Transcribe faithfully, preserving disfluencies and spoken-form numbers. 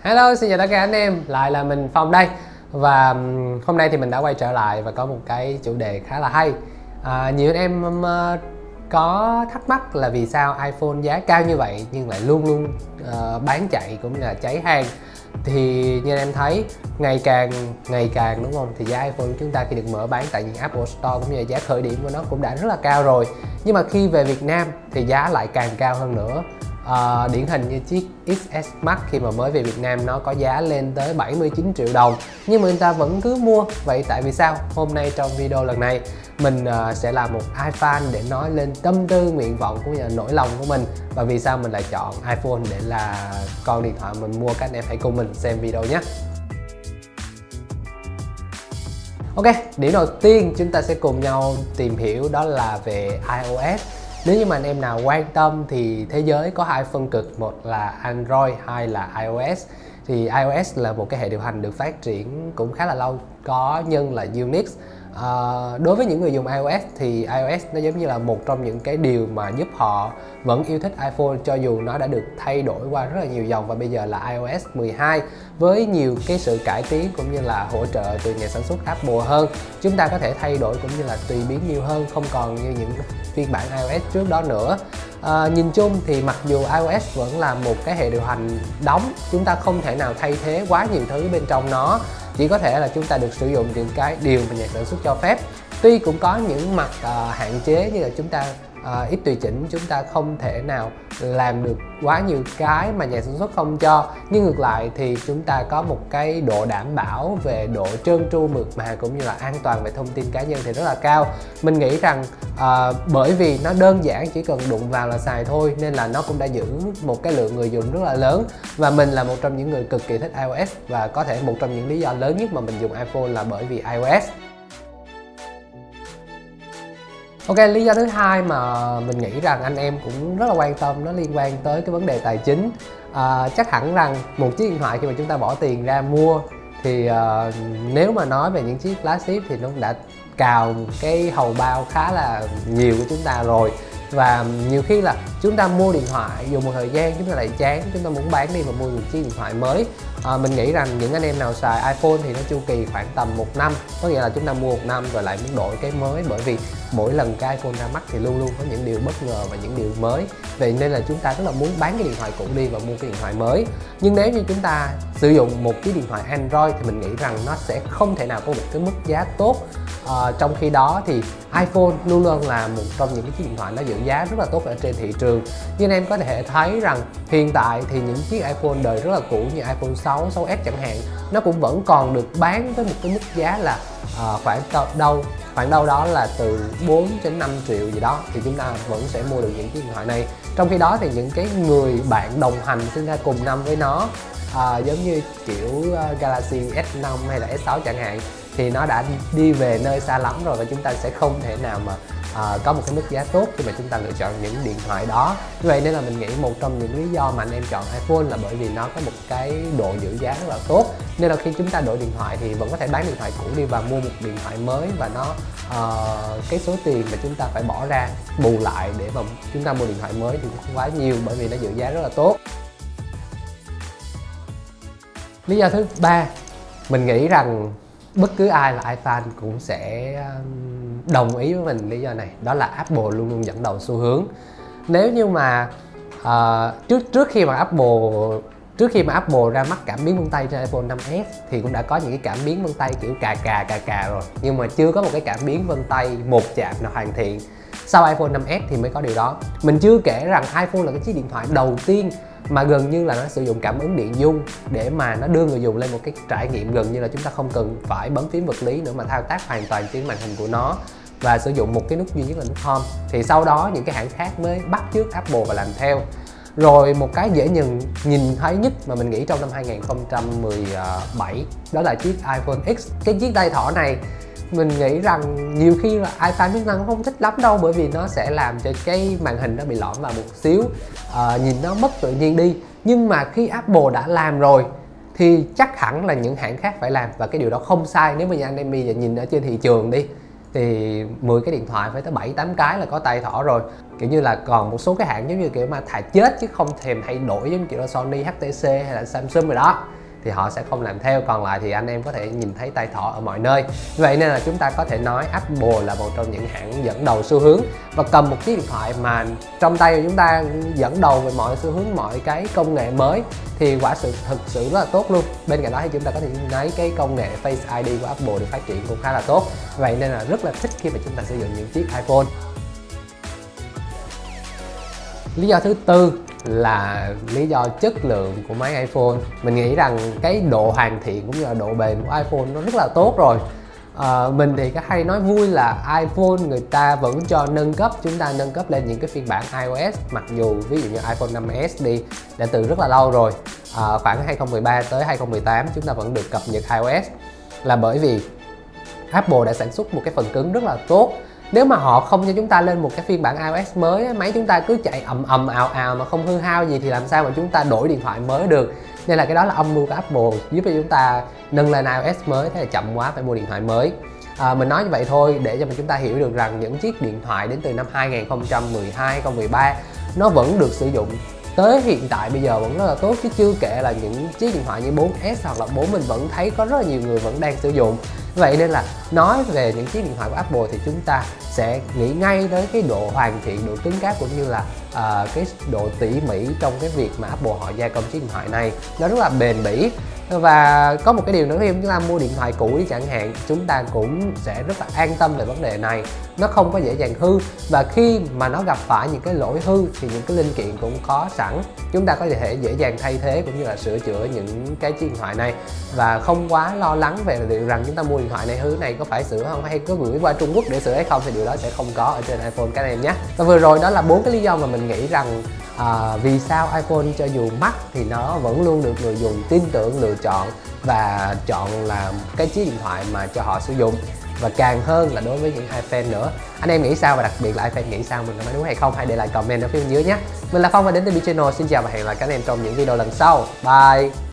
Hello, xin chào tất cả anh em, lại là mình Phong đây. Và hôm nay thì mình đã quay trở lại và có một cái chủ đề khá là hay. à, Nhiều anh em uh, có thắc mắc là vì sao iPhone giá cao như vậy nhưng lại luôn luôn uh, bán chạy cũng như là cháy hàng. Thì như em thấy ngày càng ngày càng đúng không, thì giá iPhone của chúng ta khi được mở bán tại những Apple Store cũng như là giá khởi điểm của nó cũng đã rất là cao rồi, nhưng mà khi về Việt Nam thì giá lại càng cao hơn nữa. À, điển hình như chiếc ích ét Max khi mà mới về Việt Nam nó có giá lên tới bảy mươi chín triệu đồng nhưng mà người ta vẫn cứ mua. Vậy tại vì sao? Hôm nay trong video lần này mình uh, sẽ làm một iFan để nói lên tâm tư, nguyện vọng cũng như là nỗi lòng của mình và vì sao mình lại chọn iPhone để là con điện thoại mình mua. Các anh em hãy cùng mình xem video nhé. Ok, điểm đầu tiên chúng ta sẽ cùng nhau tìm hiểu đó là về iOS. Nếu như mà anh em nào quan tâm thì thế giới có hai phân cực, một là Android, hai là iOS. Thì iOS là một cái hệ điều hành được phát triển cũng khá là lâu, có nhân là Unix. À, đối với những người dùng iOS thì iOS nó giống như là một trong những cái điều mà giúp họ vẫn yêu thích iPhone, cho dù nó đã được thay đổi qua rất là nhiều dòng và bây giờ là iOS mười hai với nhiều cái sự cải tiến cũng như là hỗ trợ từ nhà sản xuất Apple hơn. Chúng ta có thể thay đổi cũng như là tùy biến nhiều hơn, không còn như những phiên bản iOS trước đó nữa. À, nhìn chung thì mặc dù iOS vẫn là một cái hệ điều hành đóng, chúng ta không thể nào thay thế quá nhiều thứ bên trong nó, chỉ có thể là chúng ta được sử dụng những cái điều mà nhà sản xuất cho phép. Tuy cũng có những mặt uh, hạn chế như là chúng ta uh, ít tùy chỉnh, chúng ta không thể nào làm được quá nhiều cái mà nhà sản xuất không cho, nhưng ngược lại thì chúng ta có một cái độ đảm bảo về độ trơn tru, mượt mà cũng như là an toàn về thông tin cá nhân thì rất là cao. Mình nghĩ rằng uh, bởi vì nó đơn giản, chỉ cần đụng vào là xài thôi, nên là nó cũng đã giữ một cái lượng người dùng rất là lớn. Và mình là một trong những người cực kỳ thích iOS, và có thể một trong những lý do lớn nhất mà mình dùng iPhone là bởi vì iOS. Ok, lý do thứ hai mà mình nghĩ rằng anh em cũng rất là quan tâm, nó liên quan tới cái vấn đề tài chính. À, chắc hẳn rằng một chiếc điện thoại khi mà chúng ta bỏ tiền ra mua thì uh, nếu mà nói về những chiếc flagship thì nó cũng đã cào cái hầu bao khá là nhiều của chúng ta rồi. Và nhiều khi là chúng ta mua điện thoại dùng một thời gian chúng ta lại chán, chúng ta muốn bán đi và mua một chiếc điện thoại mới. à, Mình nghĩ rằng những anh em nào xài iPhone thì nó chu kỳ khoảng tầm một năm, có nghĩa là chúng ta mua một năm rồi lại muốn đổi cái mới, bởi vì mỗi lần cái iPhone ra mắt thì luôn luôn có những điều bất ngờ và những điều mới. Vậy nên là chúng ta rất là muốn bán cái điện thoại cũ đi và mua cái điện thoại mới. Nhưng nếu như chúng ta sử dụng một chiếc điện thoại Android thì mình nghĩ rằng nó sẽ không thể nào có một cái mức giá tốt. à, Trong khi đó thì iPhone luôn luôn là một trong những cái chiếc điện thoại nó giữ giá rất là tốt ở trên thị trường. Nhưng anh em có thể thấy rằng hiện tại thì những chiếc iPhone đời rất là cũ như iPhone sáu, sáu S chẳng hạn, nó cũng vẫn còn được bán với một cái mức giá là uh, khoảng đâu khoảng đâu đó là từ bốn đến năm triệu gì đó, thì chúng ta vẫn sẽ mua được những chiếc điện thoại này. Trong khi đó thì những cái người bạn đồng hành sinh ra cùng năm với nó, uh, giống như kiểu uh, Galaxy S năm hay là S sáu chẳng hạn, thì nó đã đi về nơi xa lắm rồi và chúng ta sẽ không thể nào mà à, có một cái mức giá tốt khi mà chúng ta lựa chọn những điện thoại đó. Như vậy nên là mình nghĩ một trong những lý do mà anh em chọn iPhone là bởi vì nó có một cái độ giữ giá rất là tốt, nên là khi chúng ta đổi điện thoại thì vẫn có thể bán điện thoại cũ đi và mua một điện thoại mới, và nó uh, cái số tiền mà chúng ta phải bỏ ra bù lại để mà chúng ta mua điện thoại mới thì cũng không quá nhiều, bởi vì nó giữ giá rất là tốt. Lý do thứ ba, mình nghĩ rằng bất cứ ai là iFan cũng sẽ đồng ý với mình lý do này, đó là Apple luôn luôn dẫn đầu xu hướng. Nếu như mà uh, trước trước khi mà Apple trước khi mà Apple ra mắt cảm biến vân tay trên iPhone năm S thì cũng đã có những cái cảm biến vân tay kiểu cà cà cà cà rồi, nhưng mà chưa có một cái cảm biến vân tay một chạm nào hoàn thiện. Sau iPhone năm S thì mới có điều đó. Mình chưa kể rằng iPhone là cái chiếc điện thoại đầu tiên mà gần như là nó sử dụng cảm ứng điện dung để mà nó đưa người dùng lên một cái trải nghiệm gần như là chúng ta không cần phải bấm phím vật lý nữa mà thao tác hoàn toàn trên màn hình của nó và sử dụng một cái nút duy nhất là nút Home. Thì sau đó những cái hãng khác mới bắt chước Apple và làm theo. Rồi một cái dễ nhìn nhìn thấy nhất mà mình nghĩ trong năm hai nghìn không trăm mười bảy đó là chiếc iPhone X. Cái chiếc tay thỏ này mình nghĩ rằng nhiều khi là iPhone chúng ta không thích lắm đâu, bởi vì nó sẽ làm cho cái màn hình nó bị lõm vào một xíu, à, nhìn nó mất tự nhiên đi. Nhưng mà khi Apple đã làm rồi thì chắc hẳn là những hãng khác phải làm, và cái điều đó không sai. Nếu mà anh em bây giờ nhìn ở trên thị trường đi thì mười cái điện thoại phải tới bảy tám cái là có tay thỏ rồi. Kiểu như là còn một số cái hãng giống như kiểu mà thà chết chứ không thèm thay đổi, giống kiểu là Sony, hát tê xê hay là Samsung rồi đó, thì họ sẽ không làm theo. Còn lại thì anh em có thể nhìn thấy tay thỏ ở mọi nơi. Vậy nên là chúng ta có thể nói Apple là một trong những hãng dẫn đầu xu hướng. Và cầm một chiếc điện thoại mà trong tay của chúng ta dẫn đầu về mọi xu hướng, mọi cái công nghệ mới thì quả sự thực sự rất là tốt luôn. Bên cạnh đó thì chúng ta có thể thấy cái công nghệ Face i đê của Apple được phát triển cũng khá là tốt. Vậy nên là rất là thích khi mà chúng ta sử dụng những chiếc iPhone. Lý do thứ tư là lý do chất lượng của máy iPhone. Mình nghĩ rằng cái độ hoàn thiện cũng như là độ bền của iPhone nó rất là tốt rồi. À, mình thì có hay nói vui là iPhone người ta vẫn cho nâng cấp, chúng ta nâng cấp lên những cái phiên bản iOS, mặc dù ví dụ như iPhone năm S đi đã từ rất là lâu rồi, à, khoảng hai không một ba tới hai không một tám chúng ta vẫn được cập nhật iOS, là bởi vì Apple đã sản xuất một cái phần cứng rất là tốt. Nếu mà họ không cho chúng ta lên một cái phiên bản iOS mới, máy chúng ta cứ chạy ầm ầm ào ào mà không hư hao gì thì làm sao mà chúng ta đổi điện thoại mới được. Nên là cái đó là âm mưu của Apple giúp cho chúng ta nâng lên iOS mới, thế là chậm quá phải mua điện thoại mới. À, mình nói như vậy thôi để cho chúng ta hiểu được rằng những chiếc điện thoại đến từ năm hai không một hai, hai không một ba nó vẫn được sử dụng tới hiện tại bây giờ vẫn rất là tốt, chứ chưa kể là những chiếc điện thoại như bốn S hoặc là bốn mình vẫn thấy có rất là nhiều người vẫn đang sử dụng. Vậy nên là nói về những chiếc điện thoại của Apple thì chúng ta sẽ nghĩ ngay tới cái độ hoàn thiện, độ cứng cáp cũng như là uh, cái độ tỉ mỉ trong cái việc mà Apple họ gia công chiếc điện thoại này. Nó rất là bền bỉ. Và có một cái điều nữa, khi chúng ta mua điện thoại cũ đi chẳng hạn, chúng ta cũng sẽ rất là an tâm về vấn đề này. Nó không có dễ dàng hư, và khi mà nó gặp phải những cái lỗi hư thì những cái linh kiện cũng có sẵn, chúng ta có thể dễ dàng thay thế cũng như là sửa chữa những cái chiếc điện thoại này, và không quá lo lắng về liệu rằng chúng ta mua điện thoại này hư này có phải sửa không, hay có gửi qua Trung Quốc để sửa hay không, thì điều đó sẽ không có ở trên iPhone các em nhé. Và vừa rồi đó là bốn cái lý do mà mình nghĩ rằng À, vì sao iPhone cho dù mắc thì nó vẫn luôn được người dùng tin tưởng, lựa chọn và chọn làm cái chiếc điện thoại mà cho họ sử dụng. Và càng hơn là đối với những iFan nữa. Anh em nghĩ sao, và đặc biệt là iFan nghĩ sao, mình có nói đúng hay không, hãy để lại comment ở phía bên dưới nhé. Mình là Phong và đến từ B Channel. Xin chào và hẹn gặp lại các anh em trong những video lần sau. Bye.